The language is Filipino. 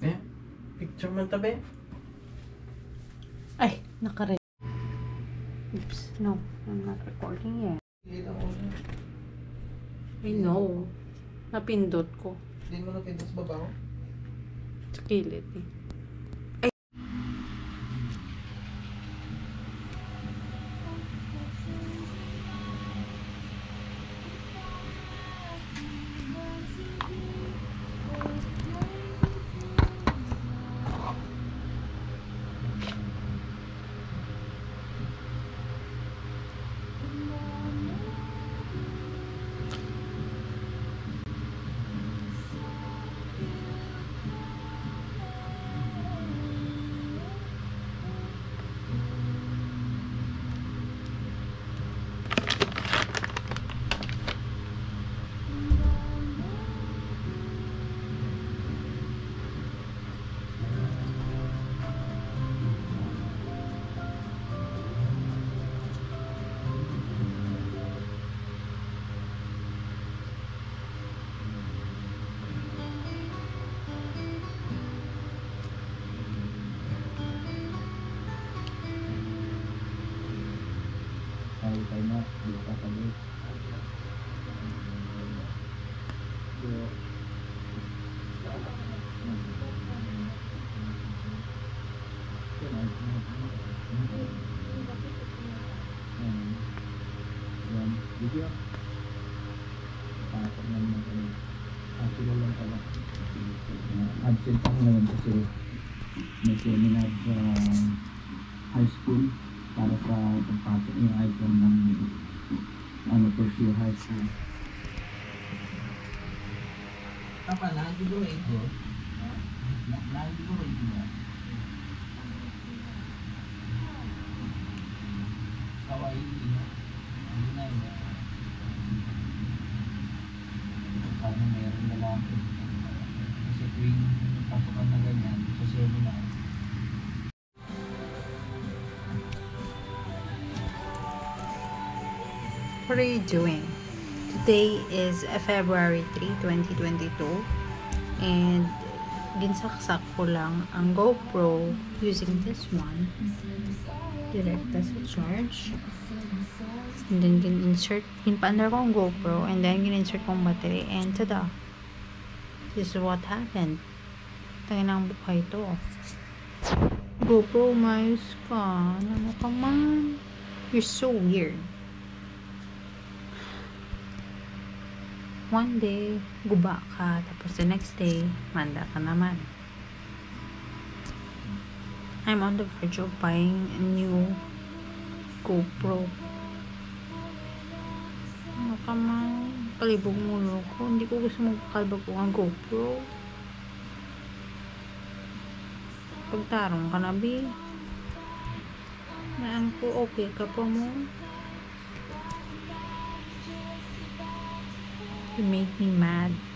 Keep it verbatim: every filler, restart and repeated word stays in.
Eh, picture man tabi. Ay, naka-red. Oops, no. I'm not recording yet. Kita mo na. I know. Napindot ko. Hindi mo na pinto sa babaw? Sa kilid eh. Tayo tayo na, di ka tayo. Yan, video. Pasok na naman kami. Actually lang pala. Absent ako ngayon kasi may seminar sa high school para sa pagpasok yung icon ng ano, first year high school. Apa, nag-siguro ito? Nag-siguro ito na? Kawaii ina. Ano na yun? Sana meron na lang. Kasi tuwing pasukan na ganyan, sa seminar. What are you doing? Today is February third, twenty twenty-two, and ginsaksak ko lang ang GoPro using this one. Direct sa charge. And then gin-insert, gin-paandar ko ang GoPro, and then gin-insert ko ang battery, and tada! This is what happened. Tayo ng buhay to. GoPro, umayos ka. Ano ka man? You're so weird. One day, guba ka. Tapos the next day, manda ka naman. I'm on the verge of buying a new GoPro. Ano ka man? Palibog mulo ko. Hindi ko gusto magkakalbag ko ang GoPro. Pagtarong ka na, B. Naan ko, okay ka pa mo. You make me mad.